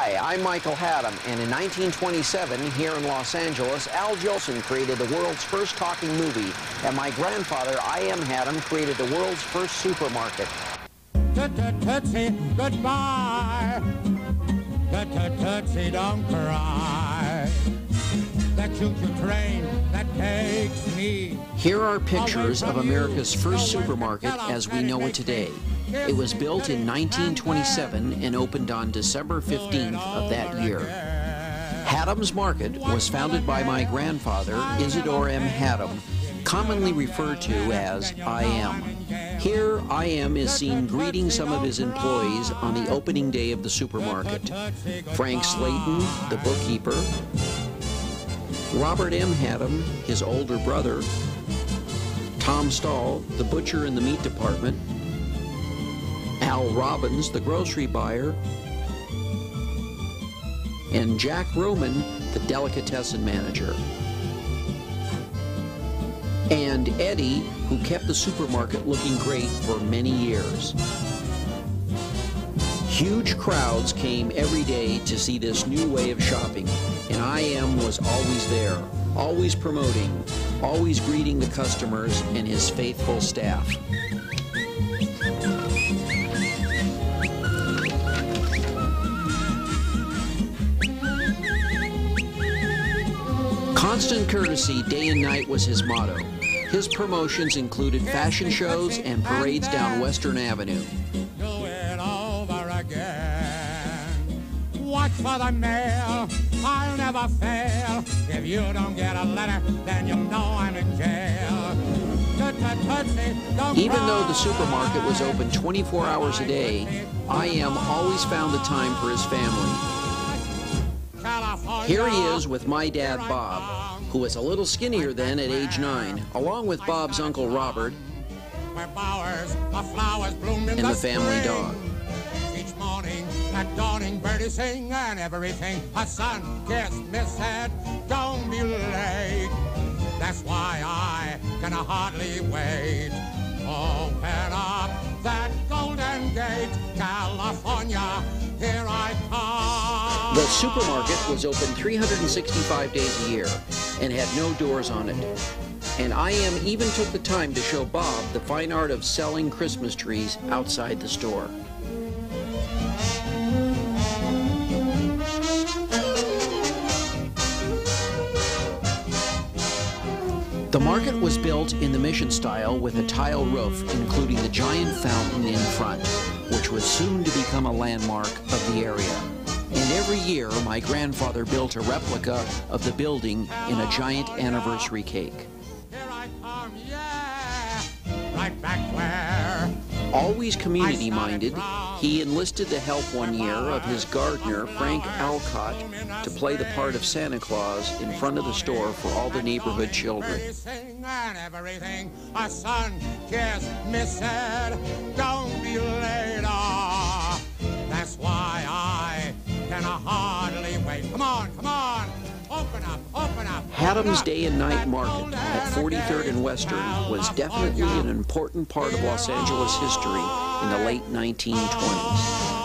Hi, I'm Michael Hattem, and in 1927, here in Los Angeles, Al Jolson created the world's first talking movie, and my grandfather, I.M. Hattem, created the world's first supermarket. Tootsie, goodbye. Tootsie, don't cry. That choo-choo train that takes me. Here are pictures of America's first supermarket as we know it today. It was built in 1927 and opened on December 15th of that year. Hattem's Market was founded by my grandfather, Isidore M. Hattem, commonly referred to as I.M. Here, I.M. is seen greeting some of his employees on the opening day of the supermarket. Frank Slayton, the bookkeeper, Robert M. Hattem, his older brother, Tom Stahl, the butcher in the meat department, Al Robbins, the grocery buyer, and Jack Roman, the delicatessen manager. And Eddie, who kept the supermarket looking great for many years. Huge crowds came every day to see this new way of shopping, and I.M. was always there, always promoting, always greeting the customers and his faithful staff. Constant courtesy day and night was his motto. His promotions included fashion shows and parades down Western Avenue. Do it over again. Watch for the mail, I'll never fail. If you don't get a letter, then you'll know I'm in jail. Even though the supermarket was open 24 hours a day, I.M. always found the time for his family. Here he is with my dad, Bob, who was a little skinnier then at age 9, along with Bob's Uncle Robert and the family dog. Each morning at dawning, birdies sing and everything. A sun kiss, miss head, don't be late. That's why I can hardly wait. Open up that golden gate, California, here I come. The supermarket was open 365 days a year and had no doors on it. And I.M. even took the time to show Bob the fine art of selling Christmas trees outside the store. The market was built in the Mission style with a tile roof, including the giant fountain in front, which was soon to become a landmark of the area. And every year, my grandfather built a replica of the building in a giant anniversary cake. Here I come, yeah, right back where. Always community-minded, he enlisted the help one year of his gardener, Frank Alcott, to play the part of Santa Claus in front of the store for all the neighborhood children. A sun kiss, miss said, don't be late. That's why I can hardly wait. Come on, come on. Open up, open up. Hattem's Day and Night Market at 43rd and Western was definitely an important part of Los Angeles history in the late 1920s.